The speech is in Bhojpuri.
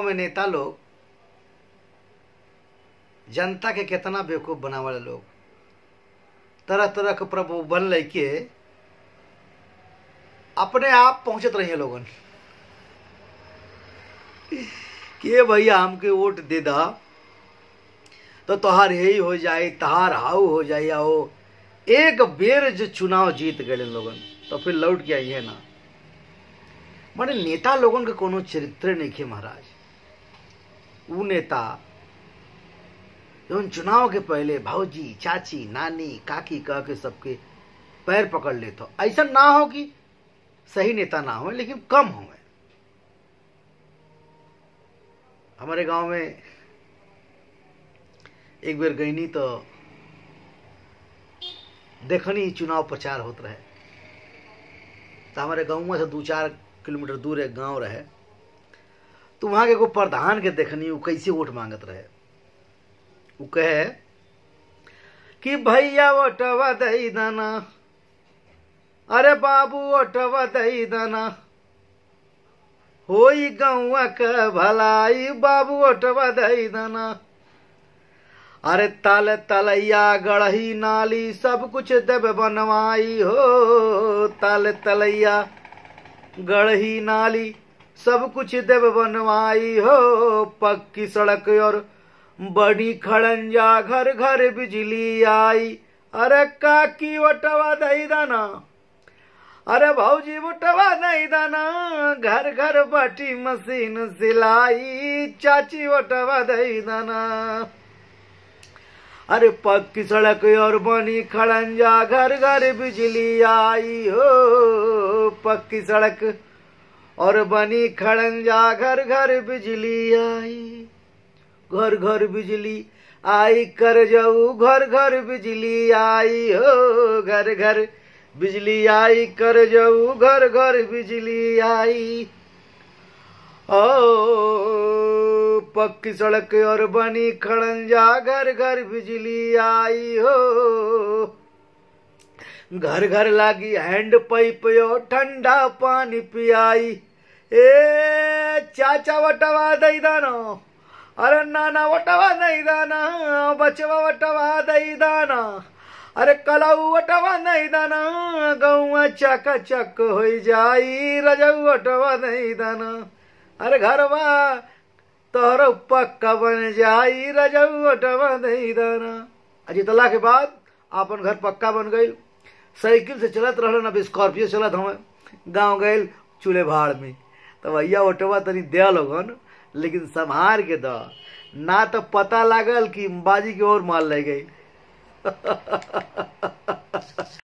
में नेता लोग जनता के कितना बेवकूफ बनावल लोग, तरह तरह के प्रलोभन लेके अपने आप पहुंचत रहे लोगन कि भैया हमके वोट दे दा तो तोहार यही हो जाए, तहार हाउ हो जाए। आओ एक बेर जो चुनाव जीत गए लोगन तो फिर लौट के आई है ना। माने नेता लोगन के कोनो चरित्र नहीं खे महाराज। वो नेता जौन चुनाव के पहले भौजी चाची नानी काकी कह के सबके पैर पकड़ ले, तो ऐसा ना हो कि सही नेता ना हो लेकिन कम हो। हमारे गांव में एक बार गईनी तो देखनी चुनाव प्रचार होता रहे। तो हमारे गाँव से 2-4 किलोमीटर दूर एक गांव रहे, तो वहां के एगो प्रधान के देखनी वो कैसे वोट मांगत रहे। वो कहे कि भैया वोटवा दई दाना, अरे बाबू वोटवा दई दाना, होई गौवा का भलाई बाबू वोटवा दई दाना। अरे तल तलैया गढ़ही नाली सब कुछ देव बनवाई हो, तल तलैया गढ़ही नाली सब कुछ देव बनवाई हो। पक्की सड़क और बड़ी खड़ंजा घर घर बिजली आई। अरे काकी वोटवा दई दाना, अरे भौजी वोटवा दई दाना, घर घर बाटी मशीन सिलाई, चाची वोटवा दई दाना। अरे पक्की सड़क और बनी खड़ंजा घर घर बिजली आई हो, पक्की सड़क और बनी खड़ंजा घर घर बिजली आई। घर घर बिजली आई कर जाऊ, घर घर बिजली आई हो, घर घर बिजली आई कर जाऊ, घर घर बिजली आई। ओ पक्की सड़क और बनी खड़ंजा घर घर बिजली आई हो। घर घर लागी हैंड पाइप और ठंडा पानी पियाई। ए चाचा वटवा दई दाना, अरे नाना वटवा दई दाना, बचवा वटवा दई दाना, अरे कलाऊ वटवा दई दाना, गौवा चक चक हो जाई, रजऊ वटवा दई दाना। अरे घरवा तोहर पक्का बन जाई, रजऊ वटवा दई दाना। अजितला के बाद अपन घर पक्का बन गई। साइकिल से चलत रहलन, अब स्कॉर्पियो चलत हमें। गाँव गए चूल्हे भाड़ में, तो भैया वटवा तनी दे लोगन, लेकिन संभार के दो ना तो पता लागल कि बाजी की ओर माल ले गई।